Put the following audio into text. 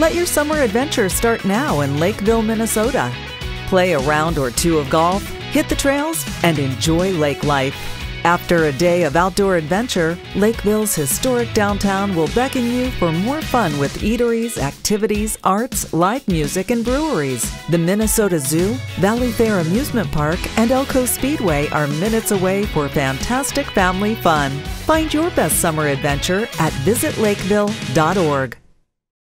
Let your summer adventure start now in Lakeville, Minnesota. Play a round or two of golf, hit the trails, and enjoy lake life. After a day of outdoor adventure, Lakeville's historic downtown will beckon you for more fun with eateries, activities, arts, live music, and breweries. The Minnesota Zoo, Valley Fair Amusement Park, and Elko Speedway are minutes away for fantastic family fun. Find your best summer adventure at visitlakeville.org.